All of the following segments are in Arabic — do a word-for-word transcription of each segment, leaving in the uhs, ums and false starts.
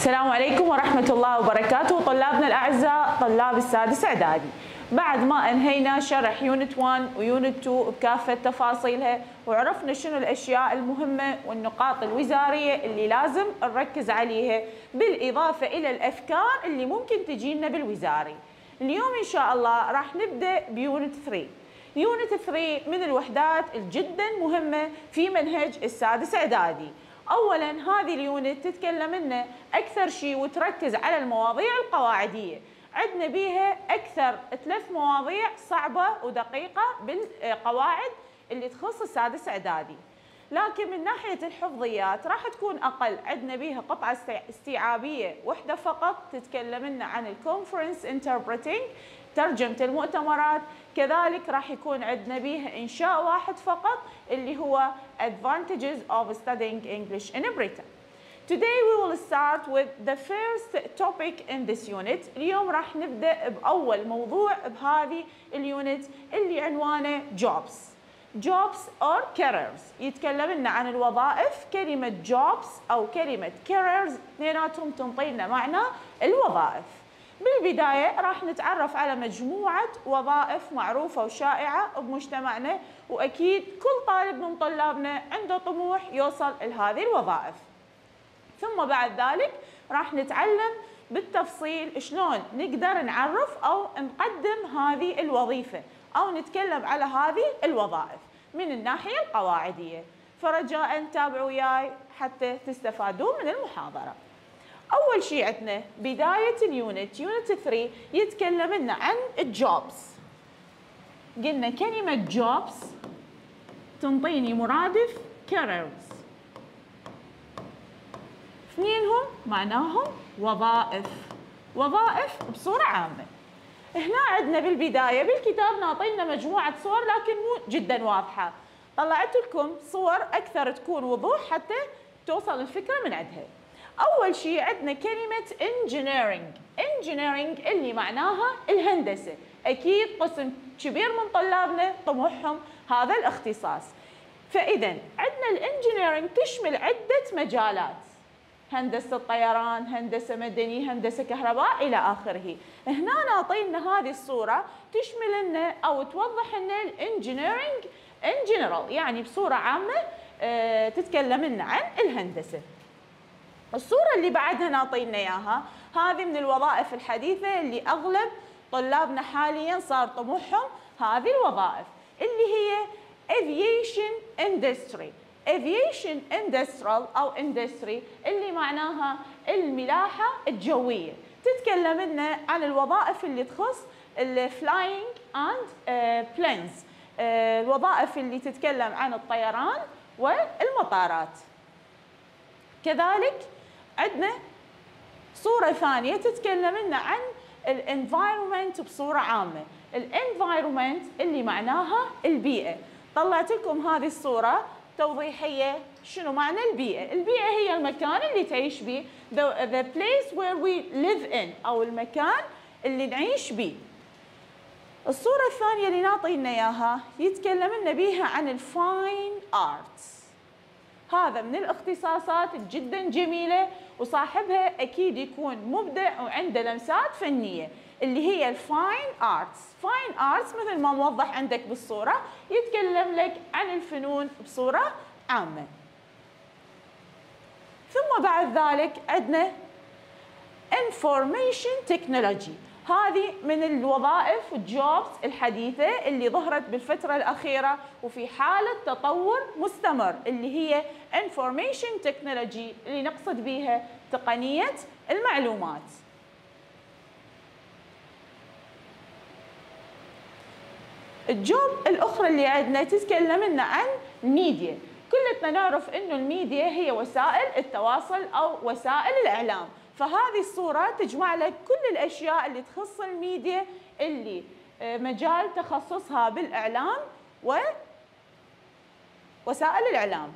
السلام عليكم ورحمة الله وبركاته. طلابنا الأعزاء طلاب السادس إعدادي، بعد ما أنهينا شرح يونت واحد ويونت اثنين بكافة تفاصيلها وعرفنا شنو الأشياء المهمة والنقاط الوزارية اللي لازم نركز عليها، بالإضافة إلى الأفكار اللي ممكن تجينا بالوزاري. اليوم إن شاء الله راح نبدأ بيونت ثلاثة. يونت ثلاثة من الوحدات الجدا مهمة في منهج السادس إعدادي. أولاً هذه اليونت تتكلم لنا أكثر شيء وتركز على المواضيع القواعدية، عندنا بيها أكثر ثلاث مواضيع صعبة ودقيقة بالقواعد اللي تخص السادس إعدادي، لكن من ناحية الحفظيات راح تكون أقل، عندنا بيها قطعة استيعابية واحدة فقط تتكلم لنا عن الكونفرنس انتربريتنج، ترجمة المؤتمرات، كذلك راح يكون عندنا بيها إنشاء واحد فقط اللي هو Advantages of Studying English in Britain. Today we will start with the first topic in this unit. اليوم راح نبدأ بأول موضوع بهذه اليونت اللي عنوانه Jobs. Jobs or careers. يتكلم لنا عن الوظائف، كلمة jobs أو كلمة careers اثنيناتهم تنطي لنا معنى الوظائف. بالبداية راح نتعرف على مجموعة وظائف معروفة وشائعة بمجتمعنا، وأكيد كل طالب من طلابنا عنده طموح يوصل لهذه الوظائف. ثم بعد ذلك راح نتعلم بالتفصيل شلون نقدر نعرف أو نقدم هذه الوظيفة أو نتكلم على هذه الوظائف من الناحية القواعدية، فرجاء تابعوا وياي حتى تستفادوا من المحاضرة. أول شيء عندنا بداية اليونت، يونت ثلاثة يتكلم لنا عن الجوبز. قلنا كلمة جوبز تنطيني مرادف careers، اثنينهم معناهم وظائف، وظائف بصورة عامة. هنا عندنا بالبداية بالكتاب ناطينا مجموعة صور لكن مو جدا واضحة، طلعت لكم صور أكثر تكون وضوح حتى توصل الفكرة من عندها. أول شيء عندنا كلمة engineering. engineering اللي معناها الهندسة، أكيد قسم كبير من طلابنا طموحهم هذا الاختصاص. فإذا عندنا الانجينيرينج تشمل عدة مجالات، هندسة طيران، هندسة مدني، هندسة كهرباء إلى آخره. هنا نعطينا هذه الصورة تشمل لنا أو توضح لنا الانجينيرينج in general، يعني بصورة عامة أه تتكلم لنا عن الهندسة. الصورة اللي بعدها نعطينا إياها هذه من الوظائف الحديثة اللي أغلب طلابنا حالياً صار طموحهم هذه الوظائف اللي هي aviation industry. aviation industrial أو industry اللي معناها الملاحة الجوية، تتكلم لنا عن الوظائف اللي تخص ال flying and uh, planes، uh, الوظائف اللي تتكلم عن الطيران والمطارات. كذلك عندنا صورة ثانية تتكلم لنا عن الانفايرمنت بصورة عامة، الانفايرمنت اللي معناها البيئة. طلعت لكم هذه الصورة توضيحية شنو معنى البيئة. البيئة هي المكان اللي تعيش به، the, the place where we live in أو المكان اللي نعيش به. الصورة الثانية اللي نعطينا إياها يتكلم لنا بيها عن الفاين آرتس، هذا من الاختصاصات جدا جميلة وصاحبها أكيد يكون مبدع وعنده لمسات فنية اللي هي الفاين آرتس. فاين آرتس مثل ما موضح عندك بالصورة يتكلم لك عن الفنون بصورة عامة. ثم بعد ذلك عندنا Information Technology، هذه من الوظائف والجوبز الحديثة اللي ظهرت بالفترة الأخيرة وفي حالة تطور مستمر، اللي هي Information Technology اللي نقصد بها تقنية المعلومات. الجوب الأخرى اللي عندنا تتكلم لنا عن ميديا. كلنا نعرف إنه الميديا هي وسائل التواصل أو وسائل الإعلام، فهذه الصورة تجمع لك كل الأشياء اللي تخص الميديا اللي مجال تخصصها بالإعلام ووسائل الإعلام.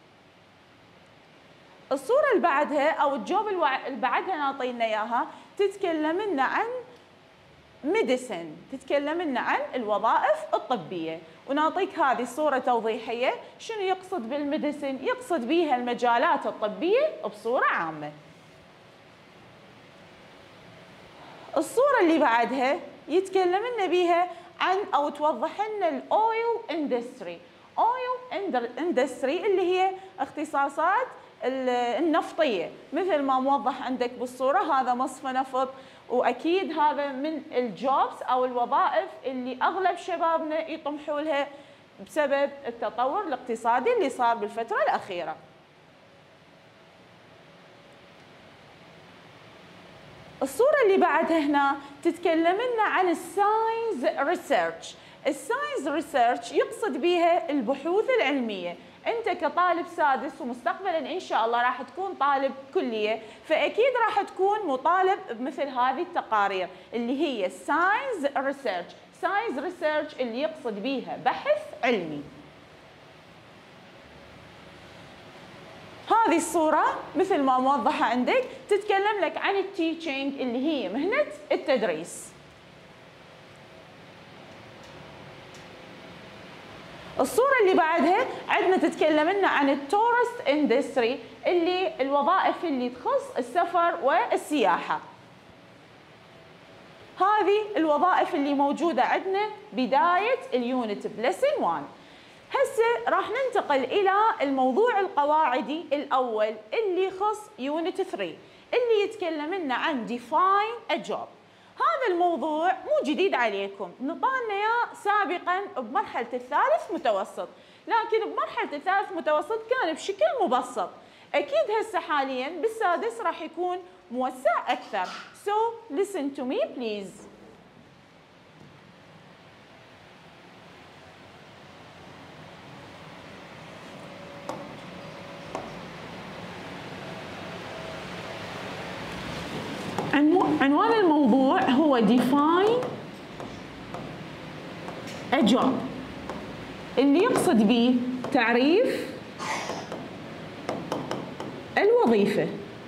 الصورة اللي بعدها أو الجوب اللي بعدها نعطينا إياها تتكلم لنا عن ميديسن، تتكلم لنا عن الوظائف الطبية، ونعطيك هذه الصورة توضيحية شنو يقصد بالميديسن، يقصد بها المجالات الطبية بصورة عامة. اللي بعدها يتكلم لنا بيها عن او توضح لنا الاويل اندستري. اويل اندستري اللي هي اختصاصات النفطيه، مثل ما موضح عندك بالصوره، هذا مصفى نفط، واكيد هذا من الجوبز او الوظائف اللي اغلب شبابنا يطمحوا لها بسبب التطور الاقتصادي اللي صار بالفتره الاخيره. الصورة اللي بعدها هنا تتكلم لنا عن الساينس ريسيرش. الساينس ريسيرش يقصد بها البحوث العلمية. أنت كطالب سادس ومستقبلا إن شاء الله راح تكون طالب كلية، فأكيد راح تكون مطالب بمثل هذه التقارير اللي هي ساينس ريسيرش. ساينس ريسيرش اللي يقصد بها بحث علمي. هذه الصورة مثل ما موضحة عندك تتكلم لك عن التيتشنج اللي هي مهنة التدريس. الصورة اللي بعدها عندنا تتكلم لنا عن التورست اندستري اللي الوظائف اللي تخص السفر والسياحة. هذه الوظائف اللي موجودة عندنا بداية اليونت بلسن واحد. هسه راح ننتقل إلى الموضوع القواعدي الأول اللي يخص يونت ثلاثة اللي يتكلم لنا عن define a job. هذا الموضوع مو جديد عليكم، نطالنا اياه سابقا بمرحلة الثالث متوسط، لكن بمرحلة الثالث متوسط كان بشكل مبسط. أكيد هسه حاليا بالسادس راح يكون موسع أكثر. So listen to me please. عنوان الموضوع هو define a job اللي يقصد به تعريف الوظيفة.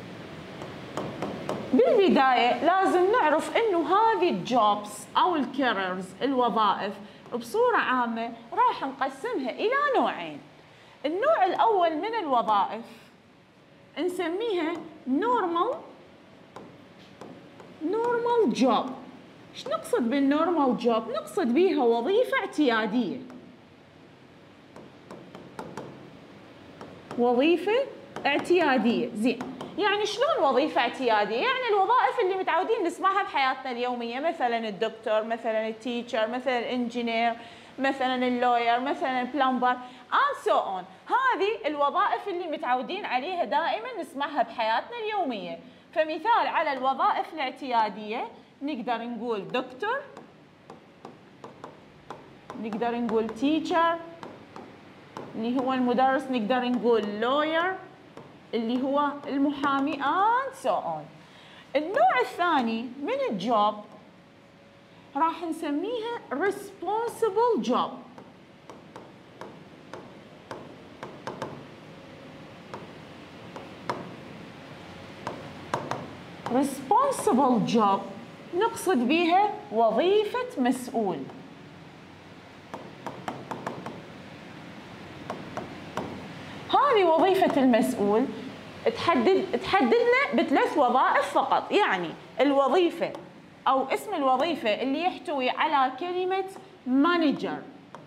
بالبداية لازم نعرف انه هذه الجوبز او الكاريرز الوظائف بصورة عامة راح نقسمها الى نوعين. النوع الاول من الوظائف نسميها normal نورمال جوب. ايش نقصد بالنورمال جوب؟ نقصد بيها وظيفة اعتيادية. وظيفة اعتيادية، زين. يعني شلون وظيفة اعتيادية؟ يعني الوظائف اللي متعودين نسمعها بحياتنا اليومية، مثلا الدكتور، مثلا التيتشر، مثلا الانجينير، مثلا اللوير، مثلا البلمبر، and so on. هذه الوظائف اللي متعودين عليها دائما نسمعها بحياتنا اليومية. فمثال على الوظائف الاعتيادية نقدر نقول دكتور، نقدر نقول تيتشر اللي هو المدرس، نقدر نقول لوير اللي هو المحامي and so on. النوع الثاني من الجوب راح نسميها responsible job. responsible job نقصد بها وظيفة مسؤول. هذه وظيفة المسؤول تحدد تحددنا بثلاث وظائف فقط. يعني الوظيفة أو اسم الوظيفة اللي يحتوي على كلمة مانجر.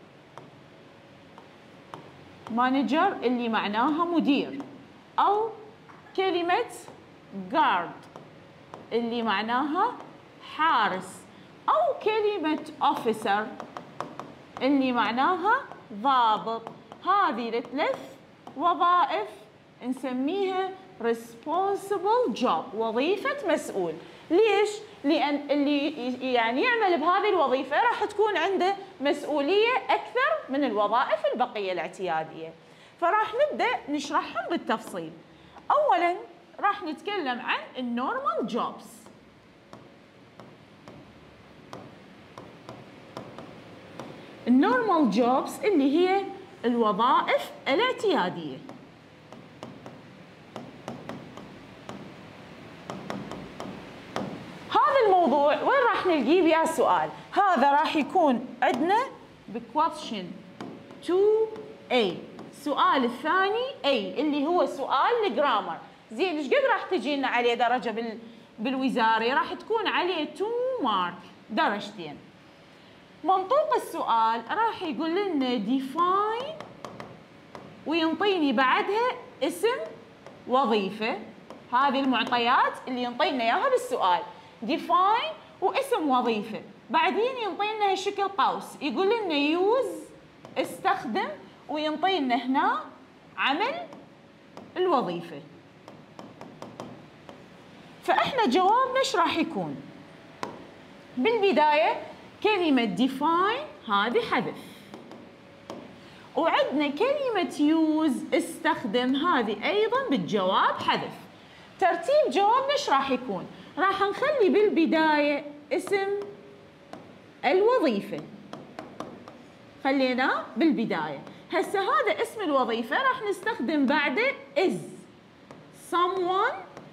مانجر اللي معناها مدير، أو كلمة جارد اللي معناها حارس، أو كلمة officer اللي معناها ضابط. هذه الثلاث وظائف نسميها responsible job، وظيفة مسؤول. ليش؟ لأن اللي يعني يعمل بهذه الوظيفة راح تكون عنده مسؤولية أكثر من الوظائف البقية الاعتيادية. فراح نبدأ نشرحهم بالتفصيل. أولاً راح نتكلم عن النورمال جوبز. النورمال جوبز اللي هي الوظائف الاعتيادية. هذا الموضوع وين راح نلقيه بيا سؤال؟ هذا راح يكون عندنا بquestion تو إيه. السؤال الثاني A اللي هو سؤال الجرامر. زين ايش قد راح تجي لنا عليه درجة بال بالوزاري راح تكون عليه تو مارك، درجتين. منطوق السؤال راح يقول لنا define وينطيني بعدها اسم وظيفة. هذه المعطيات اللي ينطينا اياها بالسؤال، define واسم وظيفة. بعدين ينطينا هالشكل قوس يقول لنا use استخدم، وينطينا هنا عمل الوظيفة. فاحنا جوابنا ايش راح يكون؟ بالبداية كلمة define هذه حذف، وعندنا كلمة use استخدم هذه أيضا بالجواب حذف. ترتيب جوابنا ايش راح يكون؟ راح نخلي بالبداية اسم الوظيفة، خليناه بالبداية. هسه هذا اسم الوظيفة راح نستخدم بعده is someone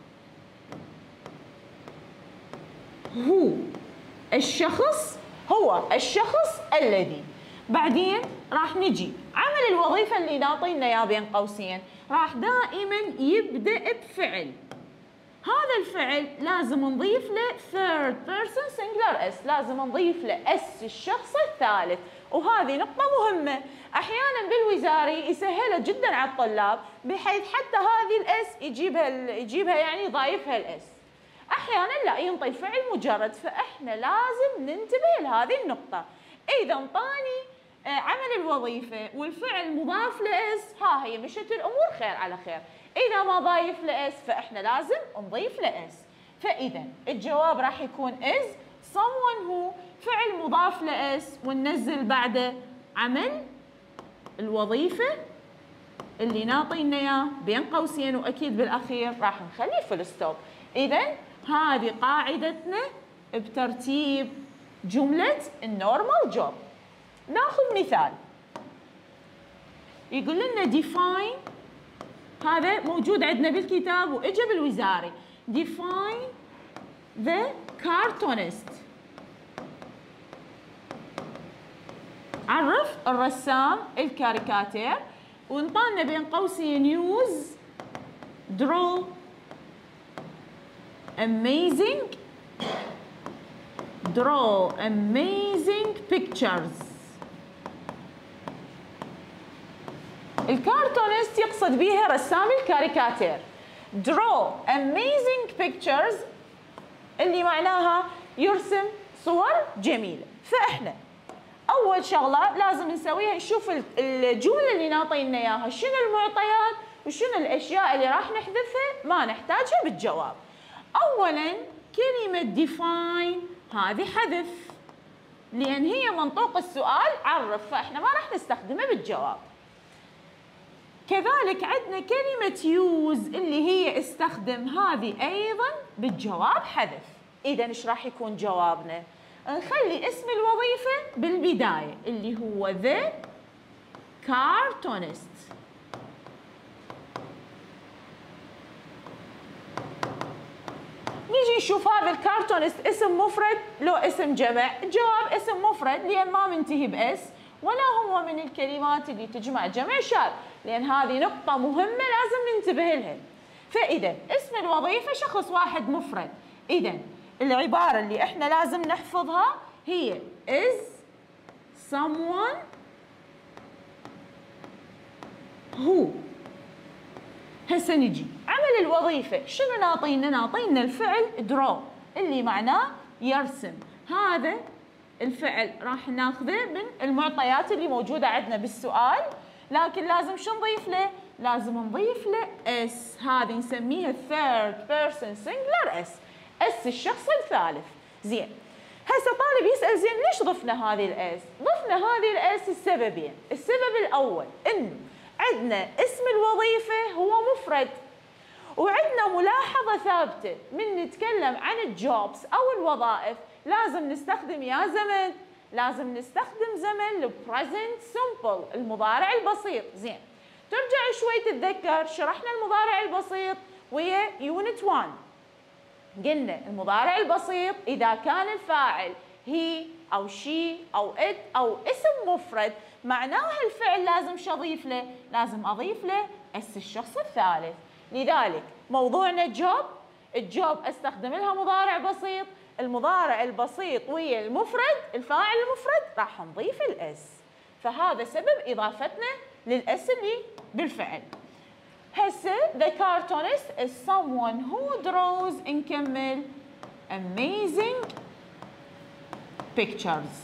who الشخص هو الشخص الذي. بعدين راح نجي عمل الوظيفة اللي ناطينا اياه بين قوسين، راح دائما يبدأ بفعل. هذا الفعل لازم نضيف له third person singular s، لازم نضيف له اس الشخص الثالث. وهذه نقطة مهمة، أحيانا بالوزاري يسهلها جدا على الطلاب، بحيث حتى هذه الاس يجيبها يجيبها يعني ضايفها الاس. أحيانا لا، ينطي الفعل مجرد، فإحنا لازم ننتبه لهذه النقطة. إذا انطاني عمل الوظيفة والفعل مضاف لاس، ها هي مشت الأمور خير على خير. إذا ما ضايف لاس فإحنا لازم نضيف لاس. فإذا الجواب راح يكون is someone who فعل مضاف لاس، وننزل بعده عمل الوظيفة اللي ناطينا اياه بين قوسين، وأكيد بالأخير راح نخلي فول ستوب. إذا هذه قاعدتنا بترتيب جملة النورمال جوب. ناخذ مثال يقول لنا define، هذا موجود عندنا بالكتاب واجا بالوزاري. define the cartoonist، عرف الرسام الكاريكاتير، وانطانا بين قوسين use draw amazing draw amazing pictures. الكارتونست يقصد بيها رسام الكاريكاتير. draw amazing pictures اللي معناها يرسم صور جميلة. فإحنا أول شغلة لازم نسويها نشوف الجملة اللي ناطينا إياها شنو المعطيات وشنو الأشياء اللي راح نحذفها ما نحتاجها بالجواب. أولاً كلمة define هذه حذف، لأن هي منطوق السؤال عرف، فإحنا ما راح نستخدمها بالجواب. كذلك عندنا كلمة use اللي هي استخدم، هذه أيضاً بالجواب حذف. إذا إيش راح يكون جوابنا؟ نخلي اسم الوظيفة بالبداية اللي هو the cartoonist. نيجي نشوف هذا الكارتونست اسم مفرد لو اسم جمع. الجواب اسم مفرد لأن ما منتهي بأس، ولا هو من الكلمات اللي تجمع جمع شاذ، لأن هذه نقطة مهمة لازم ننتبه لها. فإذا اسم الوظيفة شخص واحد مفرد، إذا العبارة اللي احنا لازم نحفظها هي is someone who. هسه نجي عمل الوظيفة شنو ناطينا؟ ناطينا الفعل draw اللي معناه يرسم. هذا الفعل راح ناخذه من المعطيات اللي موجودة عندنا بالسؤال، لكن لازم شو نضيف له؟ لازم نضيف له اس، هذه نسميها third person singular s، اس الشخص الثالث. زين، هسه طالب يسأل زين ليش ضفنا هذه الاس؟ ضفنا هذه الاس لسببين. السبب الأول إنه عندنا اسم الوظيفة هو مفرد، وعندنا ملاحظة ثابتة من نتكلم عن الجوبس أو الوظائف لازم نستخدم يا زمن، لازم نستخدم زمن البريزنت سمبل المضارع البسيط. زين، ترجع شوي تتذكر شرحنا المضارع البسيط ويا يونت واحد، قلنا المضارع البسيط إذا كان الفاعل هي أو شي أو إت أو اسم مفرد معناها الفعل لازم شو أضيف له؟ لازم أضيف له اس الشخص الثالث. لذلك موضوعنا جوب الجوب استخدم لها مضارع بسيط، المضارع البسيط ويا المفرد الفاعل المفرد راح نضيف الاس. فهذا سبب اضافتنا للاس اللي بالفعل. هسه the cartoonist is someone who draws نكمل amazing pictures.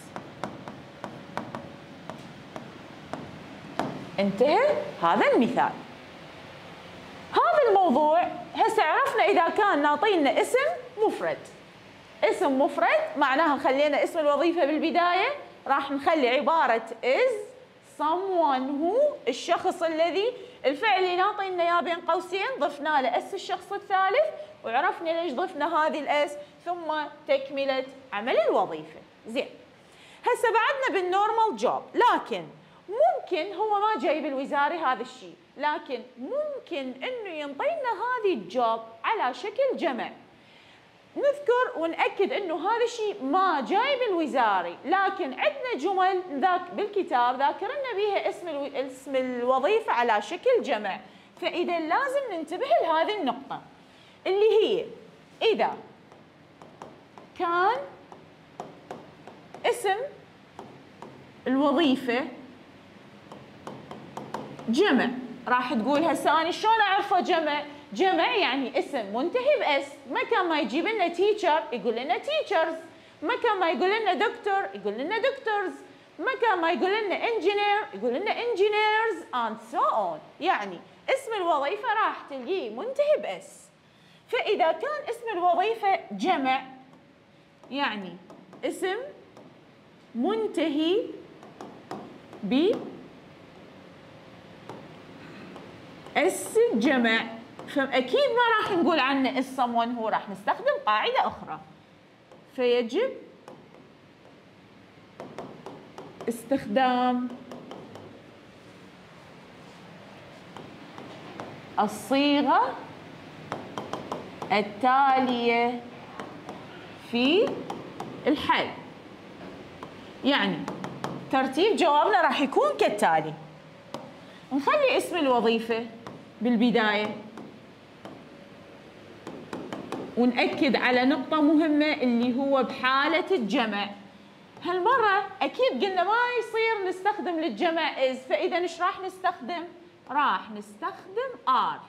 انتهى هذا المثال. هذا الموضوع هسه عرفنا اذا كان ناطينا اسم مفرد. اسم مفرد معناها خلينا اسم الوظيفة بالبداية راح نخلي عبارة is someone who الشخص الذي، الفعل اللي ناطينا اياه بين قوسين ضفنا له اس الشخص الثالث، وعرفنا ليش ضفنا هذه الاس، ثم تكملة عمل الوظيفة. زين. هسه بعدنا بالنورمال جوب، لكن ممكن هو ما جايب الوزاري هذا الشيء، لكن ممكن انه ينطينا هذه الجوب على شكل جمع. نذكر ونأكد انه هذا الشيء ما جايب الوزاري، لكن عندنا جمل ذاك بالكتاب ذاكرنا بيها اسم الو... اسم الوظيفة على شكل جمع، فإذا لازم ننتبه لهذه النقطة اللي هي إذا كان اسم الوظيفة جمع راح تقول هسه أنا شلون أعرفه جمع؟ جمع يعني اسم منتهي باس، مكان ما يجيب لنا تيتشر يقول لنا تيتشرز، مكان ما يقول لنا دكتور يقول لنا دكتورز، مكان ما يقول لنا انجينير يقول لنا انجينيرز and so on. يعني اسم الوظيفة راح تلقيه منتهي باس. فإذا كان اسم الوظيفة جمع يعني اسم منتهي ب اس جمع، فأكيد ما راح نقول عنه is someone هو، راح نستخدم قاعدة أخرى. فيجب استخدام الصيغة التالية في الحل. يعني ترتيب جوابنا راح يكون كالتالي: نخلي اسم الوظيفة بالبداية، ونأكد على نقطة مهمة اللي هو بحالة الجمع. هالمرة أكيد قلنا ما يصير نستخدم للجمع is، فإذا إيش راح نستخدم؟ راح نستخدم are.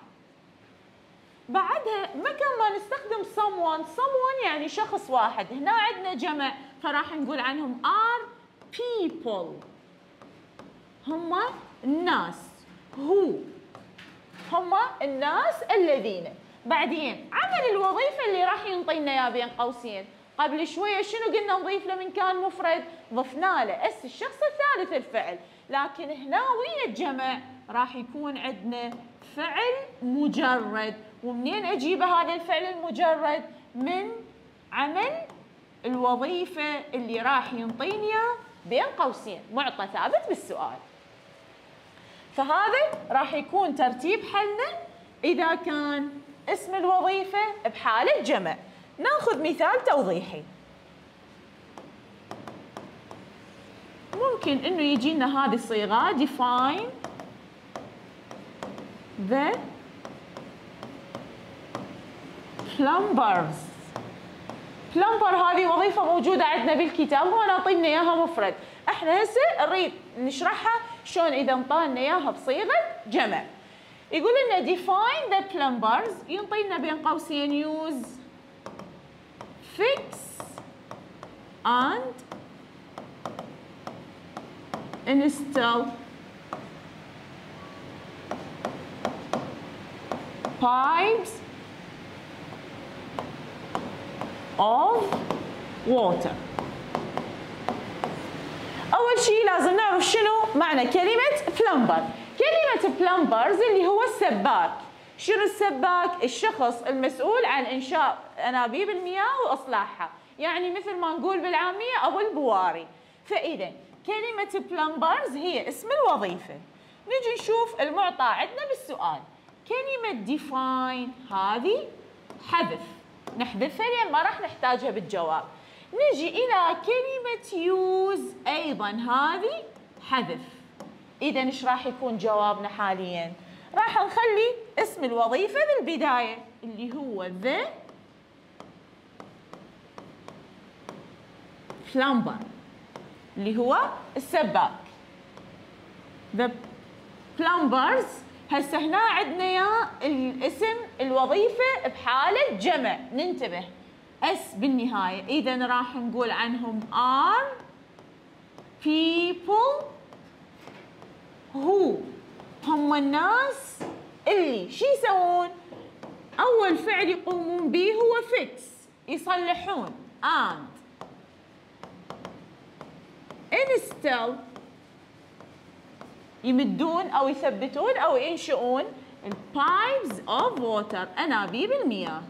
بعدها مكان ما نستخدم someone، someone يعني شخص واحد، هنا عندنا جمع فراح نقول عنهم are people، هم الناس، who هم الناس الذين. بعدين عمل الوظيفة اللي راح ينطينا اياه بين قوسين، قبل شوية شنو قلنا نضيف له من كان مفرد؟ ضفنا له اس الشخص الثالث الفعل، لكن هنا ويا الجمع راح يكون عندنا فعل مجرد. ومنين اجيب هذا الفعل المجرد؟ من عمل الوظيفة اللي راح ينطيني اياه بين قوسين معطى ثابت بالسؤال. فهذا راح يكون ترتيب حلنا إذا كان اسم الوظيفة بحالة جمع. ناخذ مثال توضيحي. ممكن إنه يجينا هذه الصيغة define the plumbers. plumber هذه وظيفة موجودة عندنا بالكتاب، هو نعطينا إياها مفرد. احنا هسه نريد نشرحها شلون اذا انطانا اياها بصيغه جمع. يقول لنا define the plumbers، ينطينا بين قوسين use fix and install pipes of water. أول شيء لازم نعرف شنو معنى كلمة plumber. كلمة plumbers اللي هو السباك. شنو السباك؟ الشخص المسؤول عن إنشاء أنابيب المياه وإصلاحها، يعني مثل ما نقول بالعامية أبو البواري. فإذا كلمة plumbers هي اسم الوظيفة. نجي نشوف المعطى عندنا بالسؤال. كلمة define هذه حذف، نحذفها لأن ما راح نحتاجها بالجواب. نجي إلى كلمة use أيضا هذه حذف. إذا إيش راح يكون جوابنا حاليا؟ راح نخلي اسم الوظيفة بالبداية اللي هو the plumber اللي هو السباك. the plumbers. هسه هنا عندنا يا الاسم الوظيفة بحالة جمع، ننتبه اس بالنهاية، إذا راح نقول عنهم are people who، هم الناس اللي شو يسوون؟ أول فعل يقومون به هو fix، يصلحون، and install يمدون أو يثبتون أو ينشئون pipes of water أنابيب المياه.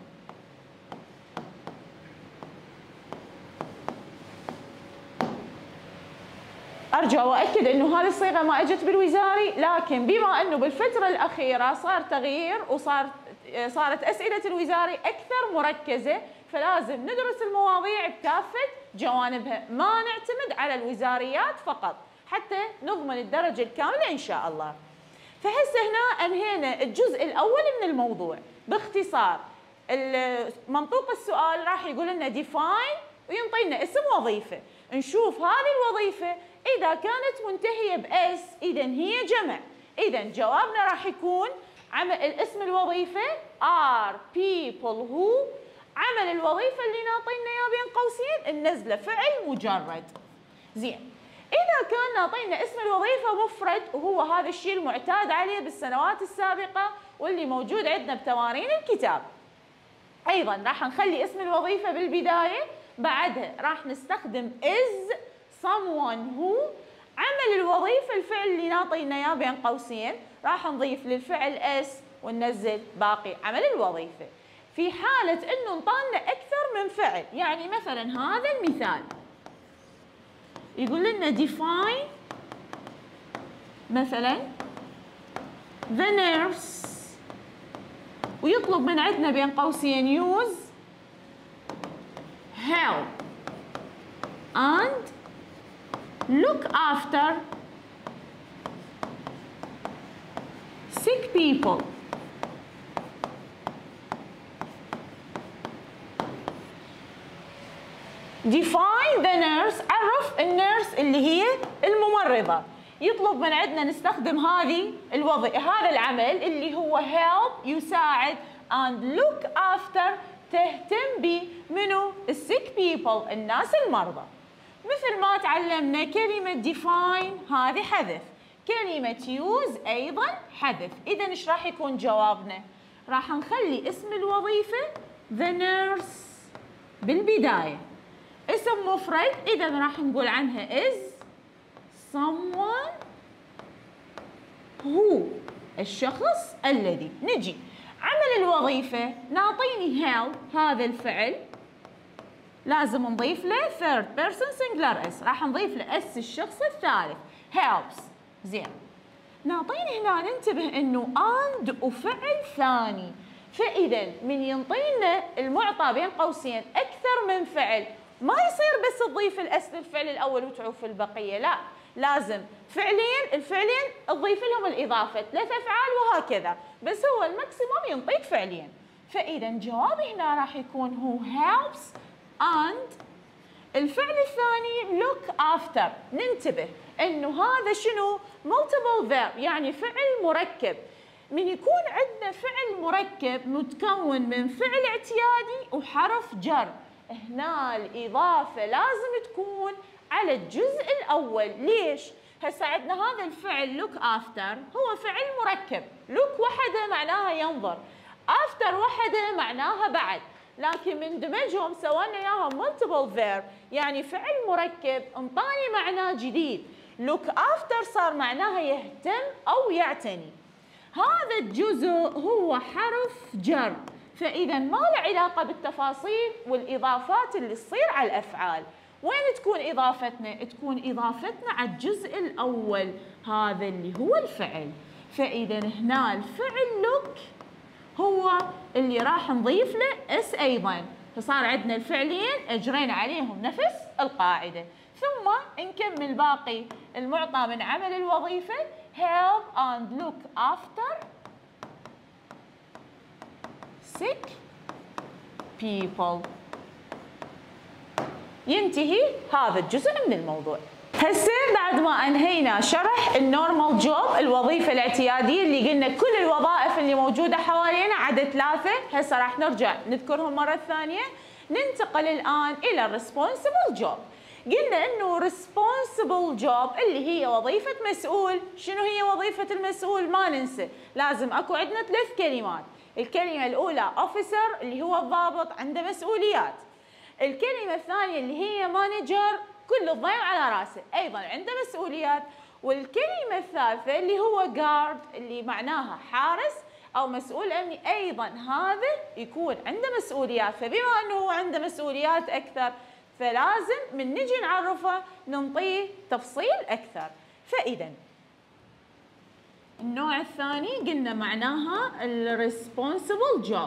أرجع وأكد إنه هذه الصيغة ما أجت بالوزاري، لكن بما إنه بالفترة الأخيرة صار تغيير وصار صارت أسئلة الوزاري أكثر مركزة، فلازم ندرس المواضيع بكافة جوانبها، ما نعتمد على الوزاريات فقط حتى نضمن الدرجة الكاملة إن شاء الله. فهسه هنا أنهينا الجزء الأول من الموضوع باختصار. منطوق السؤال راح يقول لنا define وينطينا اسم وظيفة، نشوف هذه الوظيفة إذا كانت منتهية بأس إذا هي جمع، إذا جوابنا راح يكون عمل الاسم الوظيفة are people who، عمل الوظيفة اللي ناطينا إياه بين قوسين النزلة فعل مجرد. زين، إذا كان ناطينا اسم الوظيفة مفرد وهو هذا الشيء المعتاد عليه بالسنوات السابقة واللي موجود عندنا بتمارين الكتاب، أيضا راح نخلي اسم الوظيفة بالبداية، بعدها راح نستخدم is someone who، عمل الوظيفة الفعل اللي ناطينا إياه بين قوسين راح نضيف للفعل s وننزل باقي عمل الوظيفة. في حالة إنه انطانا أكثر من فعل، يعني مثلا هذا المثال يقول لنا define مثلا the nurse، ويطلب من عندنا بين قوسين use help and look after sick people. define the nurse، عرف النيرس اللي هي الممرضة، يطلب من عندنا نستخدم هذه الوظيفة، هذا العمل اللي هو help يساعد and look after تهتم بمنو الsick people الناس المرضى. مثل ما تعلمنا كلمة define هذه حذف، كلمة use أيضا حذف، إذا إيش راح يكون جوابنا؟ راح نخلي اسم الوظيفة the nurse بالبداية، اسم مفرد إذا راح نقول عنها is someone who الشخص الذي. نجي عمل الوظيفة نعطيني help، هذا الفعل لازم نضيف له third person singular s، راح نضيف له s الشخص الثالث helps. زين، نعطيني هنا ننتبه انه and وفعل ثاني، فاذا من ينطينا المعطى بين قوسين اكثر من فعل ما يصير بس تضيف الاس للفعل الاول وتعوف البقيه، لا، لازم فعلين الفعلين تضيف لهم الاضافه، ثلاث افعال وهكذا، بس هو الماكسيموم ينطيك فعلين. فاذا جوابي هنا راح يكون هو helps and الفعل الثاني look after. ننتبه انه هذا شنو؟ multiple verb، يعني فعل مركب. من يكون عندنا فعل مركب متكون من فعل اعتيادي وحرف جر، هنا الإضافة لازم تكون على الجزء الأول. ليش؟ هسه عندنا هذا الفعل look after هو فعل مركب، look وحده معناها ينظر، after وحده معناها بعد، لكن من دمجهم سوينا اياها multiple verb، يعني فعل مركب انطاني معناه جديد. look after صار معناها يهتم أو يعتني. هذا الجزء هو حرف جر، فإذا ما له علاقة بالتفاصيل والإضافات اللي تصير على الأفعال. وين تكون إضافتنا؟ تكون إضافتنا على الجزء الأول، هذا اللي هو الفعل. فإذا هنا الفعل look هو اللي راح نضيف له اس أيضا، فصار عندنا الفعلين أجرينا عليهم نفس القاعدة. ثم نكمل باقي المعطى من عمل الوظيفة help and look after sick people. ينتهي هذا الجزء من الموضوع. هسه بعد ما انهينا شرح النورمال جوب، الوظيفه الاعتياديه اللي قلنا كل الوظائف اللي موجوده حوالينا عدد ثلاثه، هسه راح نرجع نذكرهم مره ثانيه. ننتقل الان الى الريسبونسبل جوب. قلنا انه ريسبونسبل جوب اللي هي وظيفه مسؤول. شنو هي وظيفه المسؤول؟ ما ننسى لازم اكو عندنا ثلاث كلمات. الكلمه الاولى اوفيسر اللي هو الضابط عنده مسؤوليات. الكلمه الثانيه اللي هي مانجر، كل الضيم على راسه ايضا عنده مسؤوليات. والكلمه الثالثه اللي هو جارد اللي معناها حارس او مسؤول امني، ايضا هذا يكون عنده مسؤوليات. فبما انه هو عنده مسؤوليات اكثر فلازم من نجي نعرفه ننطيه تفصيل اكثر. فاذا النوع الثاني قلنا معناها الريسبونسبل جوب.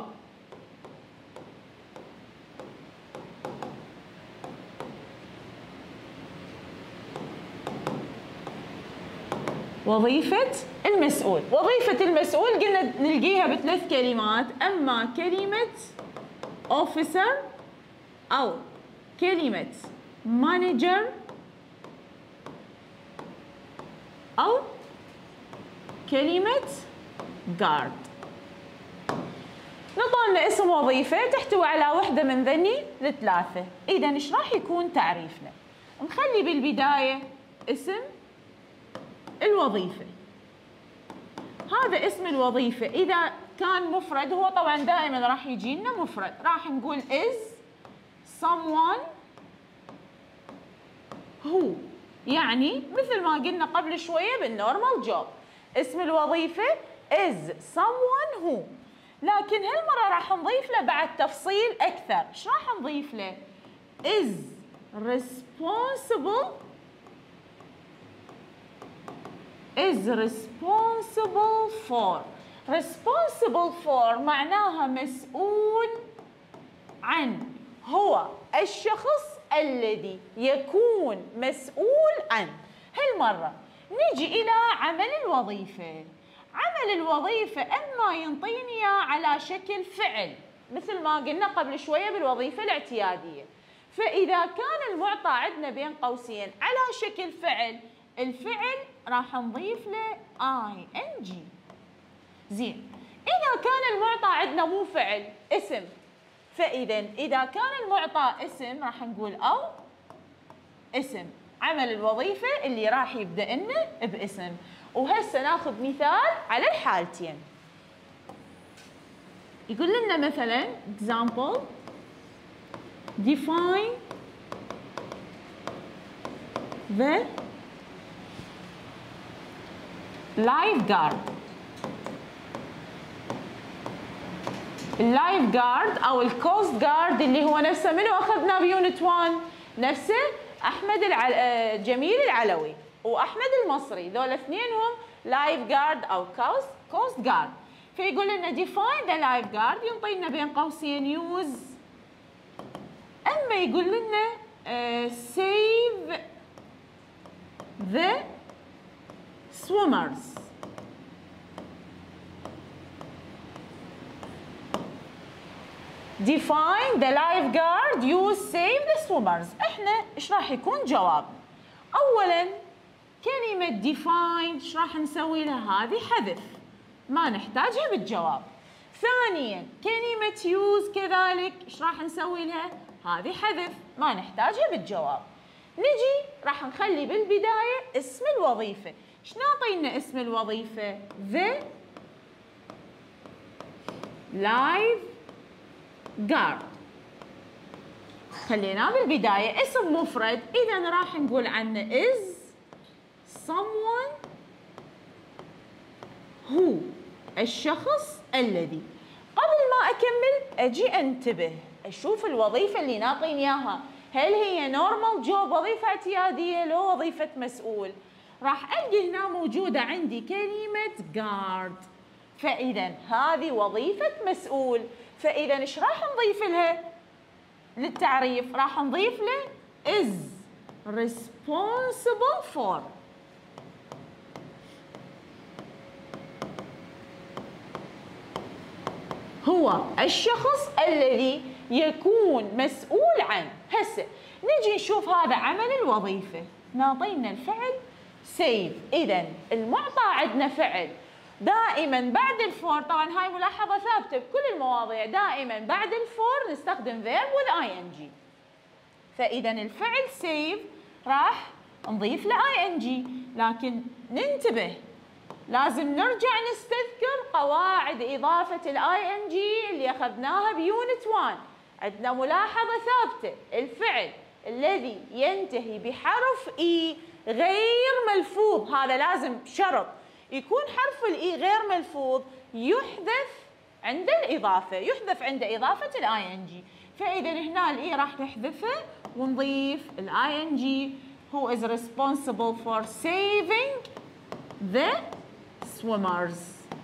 وظيفة المسؤول. وظيفة المسؤول قلنا نلقيها بثلاث كلمات، اما كلمة officer او كلمة manager او كلمة guard. نطلنا اسم وظيفة تحتوي على وحدة من ذني الثلاثة. اذا ايش راح يكون تعريفنا؟ نخلي بالبداية اسم الوظيفة. هذا اسم الوظيفة إذا كان مفرد، هو طبعا دائما راح يجي لنا مفرد، راح نقول is someone who، يعني مثل ما قلنا قبل شوية بالنورمال جوب، اسم الوظيفة is someone who. لكن هالمرة راح نضيف له بعد تفصيل أكثر. إيش راح نضيف له؟ is responsible is responsible for. responsible for معناها مسؤول عن. هو الشخص الذي يكون مسؤول عن. هالمرة نجي إلى عمل الوظيفة. عمل الوظيفة أما ينطيني إياه على شكل فعل مثل ما قلنا قبل شوية بالوظيفة الاعتيادية. فإذا كان المعطى عندنا بين قوسين على شكل فعل، الفعل راح نضيف له اي ان جي. زين، اذا كان المعطى عندنا مو فعل اسم، فاذا اذا كان المعطى اسم راح نقول او اسم عمل الوظيفه اللي راح يبدا لنا باسم. وهسه ناخذ مثال على الحالتين. يقول لنا مثلا example define the lifeguard. اللايف جارد او الكوست جارد اللي هو نفسه منو اخذناه بيونت واحد، نفسه احمد العل... جميل العلوي واحمد المصري، ذول اثنينهم لايف جارد او كوست كوست جارد. فيقول لنا ديفاين ذا لايف جارد، ينطي لنا بين قوسين يوز. اما يقول لنا سيف ذا swimmers. define the lifeguard use save the swimmers. احنا ايش راح يكون جوابنا؟ اولا كلمة define ايش راح نسوي لها؟ هذه حذف ما نحتاجها بالجواب. ثانيا كلمة use كذلك ايش راح نسوي لها؟ هذه حذف ما نحتاجها بالجواب. نجي راح نخلي بالبداية اسم الوظيفة. ايش نعطينا اسم الوظيفة؟ the lifeguard. خليناه بالبداية اسم مفرد، إذا راح نقول عنه is someone who، الشخص الذي. قبل ما أكمل أجي أنتبه أشوف الوظيفة اللي ناطين إياها هل هي نورمال جوب وظيفة اعتيادية لو وظيفة مسؤول. راح ألقي هنا موجودة عندي كلمة guard، فإذا هذه وظيفة مسؤول. فإذا إيش راح نضيف لها للتعريف؟ راح نضيف له is responsible for. هو الشخص الذي يكون مسؤول عنه. هسه نجي نشوف هذا عمل الوظيفة، نعطينا الفعل سيف. إذا المعطى عندنا فعل دائما بعد الفور، طبعا هاي ملاحظة ثابتة بكل المواضيع، دائما بعد الفور نستخدم verb with ing. فإذا الفعل سيف راح نضيف له ing، لكن ننتبه لازم نرجع نستذكر قواعد إضافة الاي ان جي اللي أخذناها بيونت واحد. عندنا ملاحظة ثابتة، الفعل الذي ينتهي بحرف اي غير ملفوظ، هذا لازم شرط يكون حرف الاي غير ملفوظ، يحذف عند الإضافة، يحذف عند إضافة الاي ان جي. فإذا هنا الاي راح نحذفه ونضيف الاي ان جي who is responsible for saving the swimmers،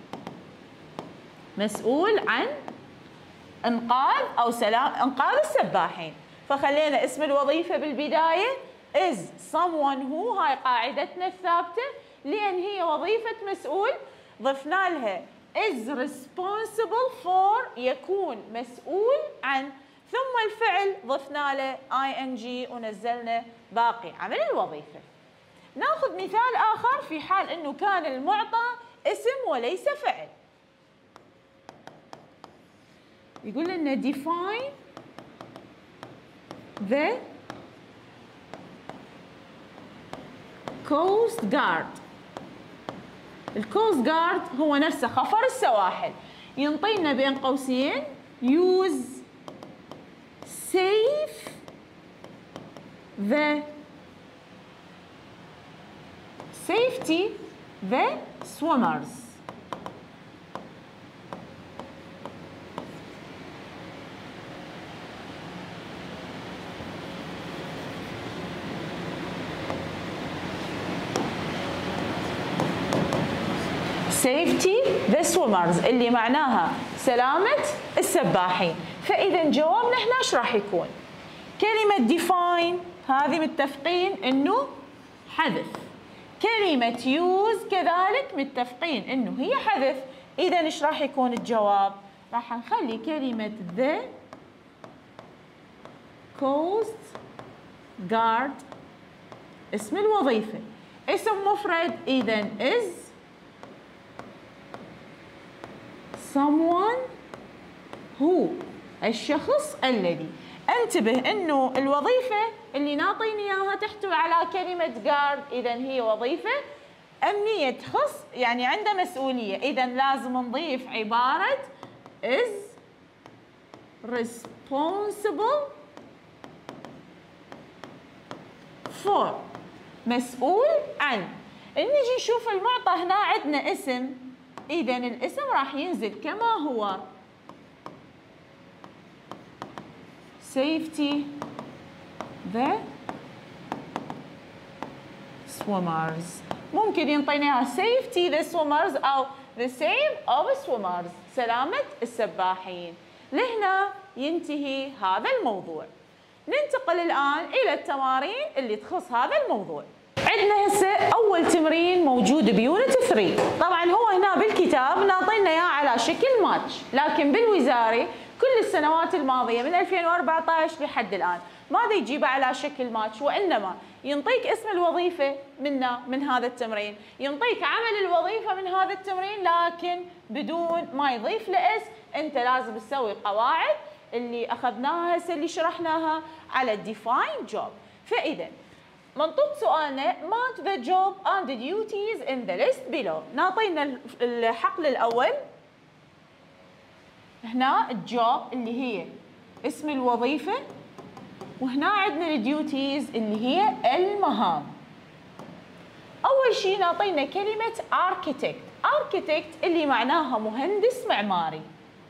مسؤول عن انقاذ او سلام انقاذ السباحين. فخلينا اسم الوظيفه بالبدايه is someone who، هاي قاعدتنا الثابته لان هي وظيفه مسؤول، ضفنا لها is responsible for يكون مسؤول عن، ثم الفعل ضفنا له ing ونزلنا باقي عمل الوظيفه. ناخذ مثال آخر في حال أنه كان المعطى اسم وليس فعل. يقول لنا define the coast guard. الكوست جارد هو نفسه خفر السواحل، ينطينا بين قوسين use save the safety the swimmers. safety the swimmers اللي معناها سلامة السباحين. فإذا جوابنا هنا ايش راح يكون؟ كلمة define هذه متفقين انه حذف، كلمة use كذلك متفقين انه هي حذف. اذا ايش راح يكون الجواب؟ راح نخلي كلمة the coast guard اسم الوظيفة، اسم مفرد اذا is someone who الشخص الذي. انتبه انه الوظيفة اللي ناطيني اياها تحتوي على كلمة guard، اذا هي وظيفة امنية تخص يعني عنده مسؤولية، اذا لازم نضيف عبارة is responsible for مسؤول عن. نجي نشوف المعطى هنا عندنا اسم، اذا الاسم راح ينزل كما هو safety the swimmers. ممكن ينطينا safety the swimmers او the save of swimmers سلامة السباحين. لهنا ينتهي هذا الموضوع. ننتقل الآن إلى التمارين اللي تخص هذا الموضوع. عندنا هسه أول تمرين موجود بيونت ثلاثة، طبعا هو هنا بالكتاب ناطينا إياه على شكل ماتش، لكن بالوزاري كل السنوات الماضية من ألفين وأربعة عشر لحد الآن ماذا يجيبه على شكل ماتش، وإنما ينطيك اسم الوظيفة منا من هذا التمرين، ينطيك عمل الوظيفة من هذا التمرين، لكن بدون ما يضيف له اس. أنت لازم تسوي قواعد اللي أخذناها هسه اللي شرحناها على define job. فإذا منطوق سؤالنا mark the job and the duties in the list below. نعطينا الحقل الأول هنا الجوب اللي هي اسم الوظيفة، وهنا عندنا الديوتيز اللي هي المهام. أول شيء نعطينا كلمة architect، architect اللي معناها مهندس معماري،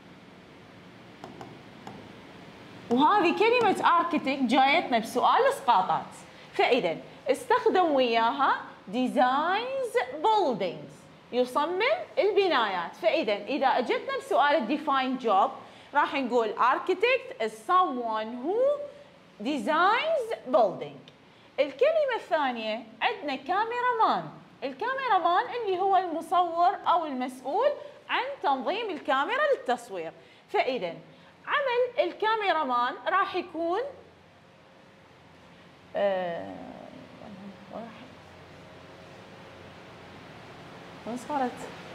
وهذه كلمة architect جايتنا بسؤال اسقاطات، فإذا استخدم وياها designs buildings يصمم البنايات. فإذا إذا أجتنا بسؤال define job راح نقول architect is someone who designs building. الكلمة الثانية عندنا كاميرامان، الكاميرامان اللي هو المصور أو المسؤول عن تنظيم الكاميرا للتصوير. فإذا عمل الكاميرامان راح يكون آه وين صارت؟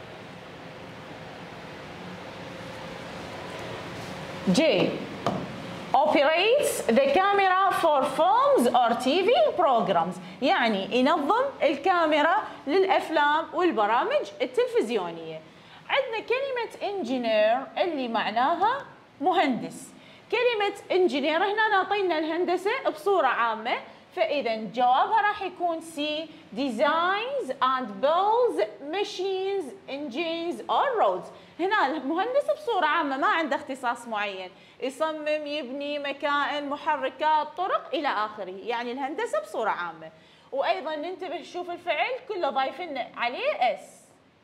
J operates the camera for films or تي في programs، يعني ينظم الكاميرا للأفلام والبرامج التلفزيونية. عندنا كلمة engineer اللي معناها مهندس. كلمة engineer هنا نعطينا الهندسة بصورة عامة، فإذا جوابها راح يكون C designs and builds machines, engines or roads. هنا المهندس بصورة عامة ما عنده اختصاص معين، يصمم يبني مكائن محركات طرق إلى آخره، يعني الهندسة بصورة عامة. وأيضا ننتبه نشوف الفعل كله ضايفين عليه اس.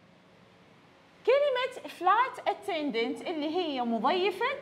كلمة flight attendant اللي هي مضيفة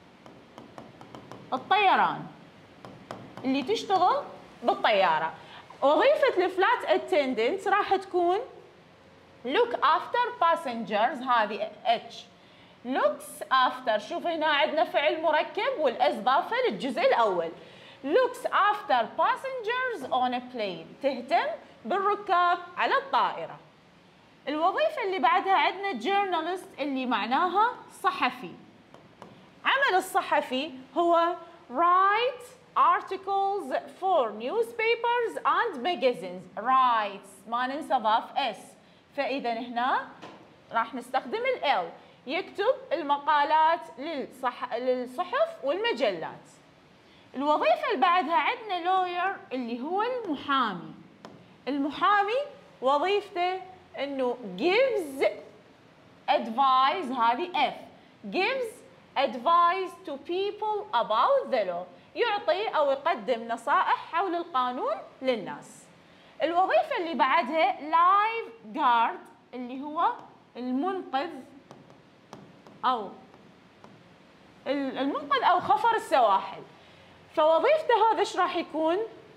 الطيران اللي تشتغل بالطيارة. وظيفة الفلايت اتندنت راح تكون look after passengers، هذه H. looks after، شوف هنا عندنا فعل مركب والاس ضافه للجزء الاول. looks after passengers on a plane، تهتم بالركاب على الطائرة. الوظيفة اللي بعدها عندنا journalist اللي معناها صحفي. عمل الصحفي هو write articles for newspapers and magazines. writes ما ننسى ضاف اس، فإذا هنا راح نستخدم ال يكتب المقالات للصح... للصحف والمجلات. الوظيفة اللي بعدها عندنا lawyer اللي هو المحامي. المحامي وظيفته انه gives advice، هذه F. gives advice to people about the law، يعطي أو يقدم نصائح حول القانون للناس. الوظيفة اللي بعدها life guard اللي هو المنقذ أو المنقذ أو خفر السواحل. فوظيفته هذا ايش راح يكون؟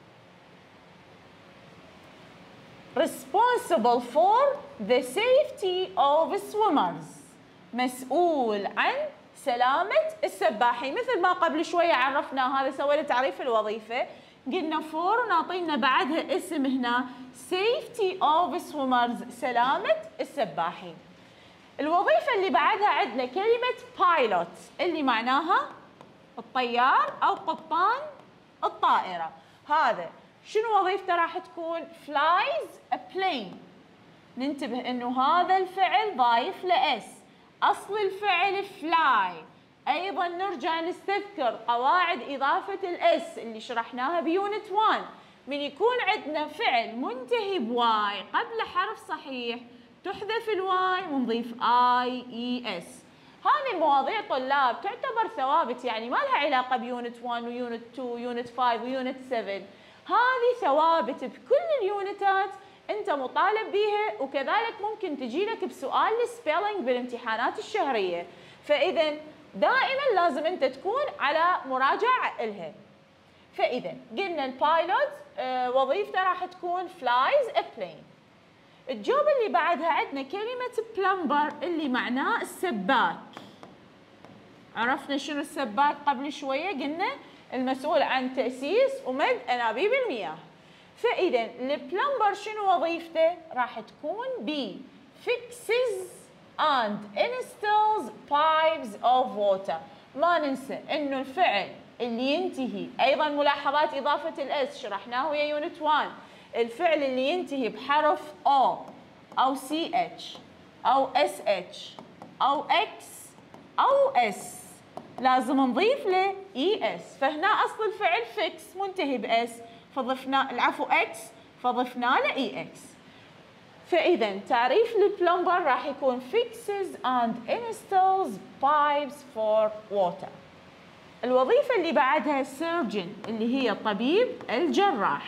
responsible for the safety of swimmers، مسؤول عن سلامة السباحين. مثل ما قبل شوية عرفنا، هذا سوينا تعريف الوظيفة، قلنا فور ونعطينا بعدها اسم هنا safety of swimmers، سلامة السباحين. الوظيفة اللي بعدها عندنا كلمة pilot اللي معناها الطيار أو قبطان الطائرة. هذا شنو وظيفته؟ راح تكون flies a plane. ننتبه انه هذا الفعل ضايف لإس، أصل الفعل fly. أيضا نرجع نستذكر قواعد إضافة الإس اللي شرحناها بيونت واحد. من يكون عندنا فعل منتهي بواي قبل حرف صحيح تحذف الواي ونضيف آي إي إس. هذه المواضيع طلاب تعتبر ثوابت، يعني ما لها علاقة بيونت واحد ويونت اثنين ويونت خمسة ويونت سبعة. هذه ثوابت بكل اليونتات انت مطالب بيها، وكذلك ممكن تجي لك بسؤال السبيلنج بالامتحانات الشهريه، فاذا دائما لازم انت تكون على مراجعه لها. فاذا قلنا البايلوت آه وظيفته راح تكون فلايز ا بلين. الجوب اللي بعدها عندنا كلمه بلمبر اللي معناه السباك. عرفنا شنو السباك قبل شويه، قلنا المسؤول عن تاسيس ومد انابيب المياه. فإذا البلمبر شنو وظيفته؟ راح تكون B fixes and installs pipes of water. ما ننسى إنه الفعل اللي ينتهي، أيضا ملاحظات إضافة الإس شرحناه ويا يونت واحد. الفعل اللي ينتهي بحرف O أو سي إتش أو إس إتش أو X أو S لازم نضيف له إي إس. فهنا أصل الفعل fix منتهي بإس، فضفنا العفو اكس فضفنا له اي اكس. فاذا تعريف البلمبر راح يكون fixes and installs pipes for water. الوظيفه اللي بعدها surgeon اللي هي الطبيب الجراح.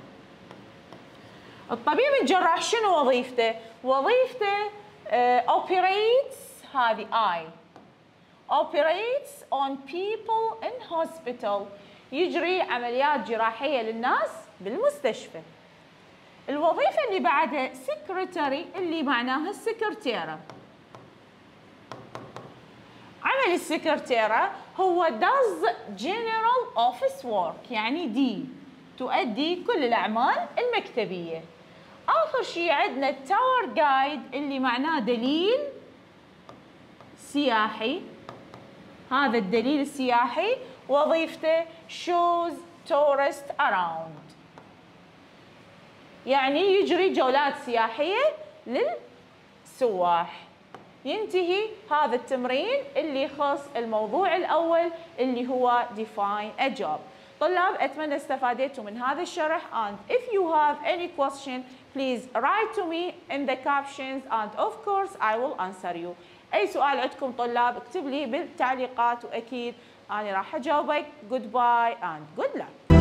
الطبيب الجراح شنو وظيفته؟ وظيفته uh, operates، هذه I operates on people in hospital، يجري عمليات جراحية للناس بالمستشفى. الوظيفة اللي بعدها secretary اللي معناها السكرتيرة. عمل السكرتيرة هو does general office work، يعني دي تؤدي كل الأعمال المكتبية. آخر شيء عندنا التاور جايد اللي معناه دليل سياحي. هذا الدليل السياحي وظيفته shows tourists around، يعني يجري جولات سياحية للسواح. ينتهي هذا التمرين اللي يخص الموضوع الأول اللي هو define a job. طلاب أتمنى استفادتوا من هذا الشرح and if you have any question please write to me in the captions and of course I will answer you. أي سؤال عندكم طلاب اكتب لي بالتعليقات وأكيد أنا راح أجاوبك. Goodbye and good luck.